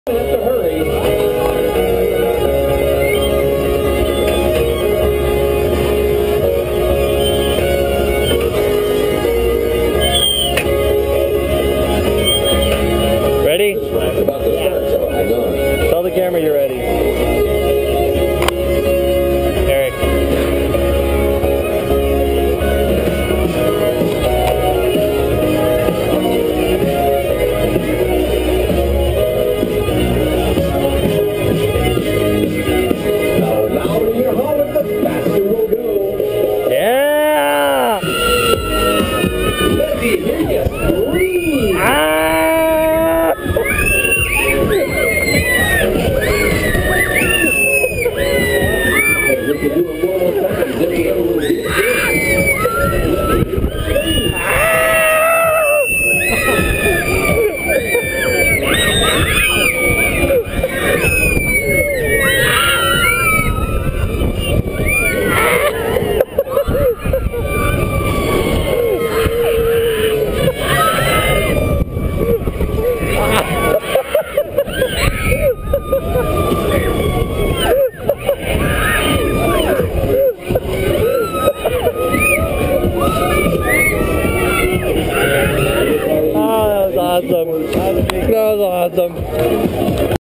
Ready? Tell the camera you're ready. Eric. The louder you holler, the faster we'll go. Yeah! Let me hear you scream. Ah! We can do it one more time. Then we have a little bit. Oh, that was awesome. That was awesome.